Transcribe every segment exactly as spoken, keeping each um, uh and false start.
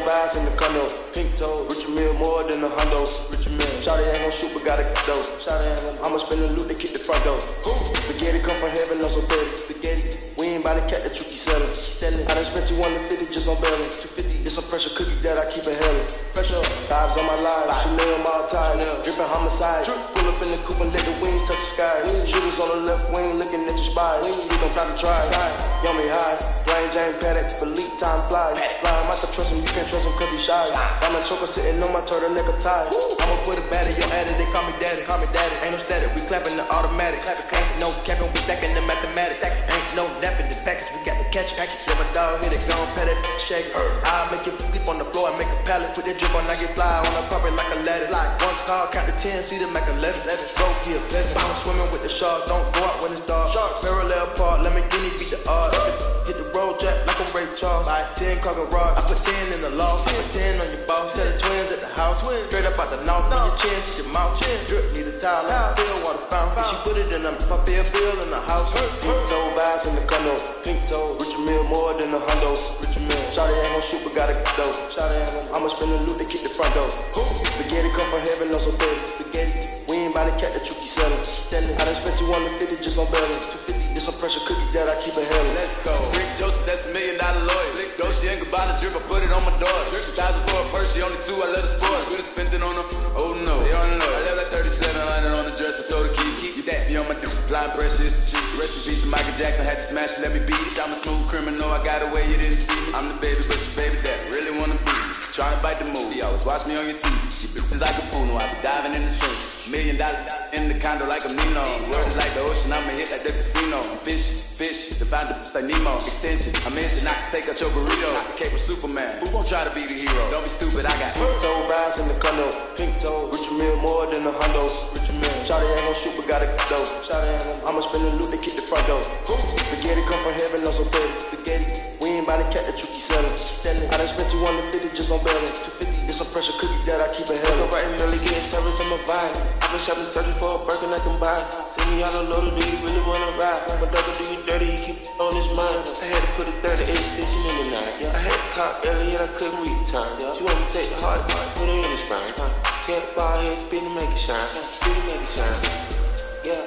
vibes in the condo. Pink toe, Richard Mill more than a hundo. Richard Mill. Shawty ain't gon' shoot, but gotta get dope. Shawty ain't gon' I'ma spin the loot to kick the front door. Spaghetti come from heaven, no so big. Spaghetti. We ain't bout to cat that you keep selling. I done spent two hundred fifty just on belly. two fifty, it's some pressure cookie that I keep it hella. Pressure, vibes on my life. Chanel, my tie. Drippin' homicide. Pull up in the coupe and let the wings touch the sky. Shooters on the left wing looking at your spine. You gon' try to try. Yummy high. Plain Jane Paddock for leap time fly. Fly him out to trust him, you can't trust him cause he shy. Diamond choker sitting on my turtleneck tie. I'ma put it bad in your addy, they call me daddy. Call me daddy. Ain't no static, we clapping the automatic. Ain't no capping, we stacking the mathematics. Ain't no napping the package, we got the catch. Let my dog hit it, gon' pat it, shake it. I'll make it sleep on the floor, I make a pallet. Put that drip on, I get fly on the carpet like a ladder. Like one call, count to ten, see them like a eleven. Bro, be a blessing. I'm swimming with the sharks, don't go out when it's dark. Parallel park, let me get it, beat the odds. Hit the road jack like I'm Ray Charles. Like ten cargo rock, I put ten in the loft. I put ten on your boss. Set of twins at the house. Straight up out the north, from your chin to your mouth. Drip, need a towel, I feel water fountain. She put it in a if I pay a bill in the house. Pink toe vibes in the condo. Pink toe, Richard Mill more than a hundo. Richard Mill. Shawty ain't gon' shoot, but gotta get dope. Shawty ain't gon' I'ma spin the loot to kick the front door. Spaghetti come from heaven, no so big. Spaghetti. We ain't bout to cat that you keep selling. I done spent two hundred fifty just on belly. two fifty, it's some pressure cookie that I keep it hella. Let's go. Rick Joseph, that's a million dollar lawyer. Dolce and Gabbana drip, I put it on my door. Thousand for a purse, she only two, I let her sport. Could've spent it on her, oh no, they on the low. I left like thirty-seven hundred on the dress, I told her keep, keep that be on my dude. Blind pressure is the secret. Rest in peace to Michael Jackson, had to smash it, let me beat it. I'm a smooth criminal, I got away, you didn't see me. I'm the baby, but your baby dad really wanna be me. Try and bite the move, you always watch me on your T V. You bitches like a pool, no, I be diving in the swing. Million dollar in the condo like a Nino. World is like the ocean, I'ma hit like the casino. Fish, fish, the founder like Nemo. Extension, I'm into knock steak out your burrito. Cape of Superman, who gon' try to be the hero? Don't be stupid, I got pink toe vibes in the condo. Pink toe, Richard Mill more than a hundo. Richard Mill. Shawty ain't gon' shoot, but gotta get dope. Shawty ain't gon' I'ma spin the loot to kick the front door. Spaghetti come from heaven, no so big. Spaghetti. We ain't bout to cat that you keep selling. I done spent two hundred fifty just on belly. two fifty, it's some pressure cookie that I keep it hella. Right and early getting service from my vine. I've been shopping searching for a Birkin I can buy. See me all alone, do you really wanna ride? My dog do you dirty, he keep on his mind. I had to put a thirty-eight extension in the nine. Yeah. I had to cop Elliot, I couldn't read time. Yeah. She wanted to take the heart, put it in the spine. Get ball head, spin to make it shine. Spin to make it shine. Yeah,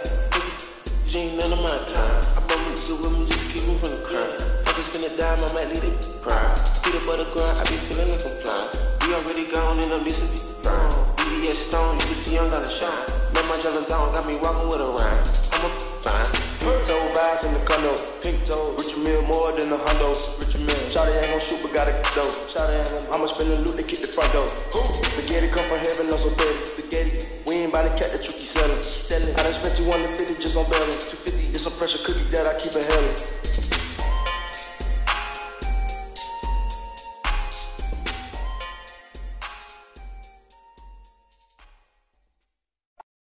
she ain't none of my kind. I brought me good with me, just keep me from the crime. I just finna die, I might leave it cry. Peanut butter grind, I be feeling like I'm flying. We already gone and I'm missing B D S Stone, you can see I'm gonna shine. Let my jealous on, got me walking with a rhyme. I'm a fine. Pink toe vibes in the condo. Pink toe, Richard Mill more than a hundo. Richard Mill. Shawty ain't gon' shoot, but gotta get dope. Shawty ain't gon' I'ma spin the loot to kick the front door. Spaghetti come from heaven, no so big. Spaghetti. We ain't bout to cat that you keep selling. I done spent two hundred fifty just on belly. two fifty, it's some pressure cookie that I keep it hella.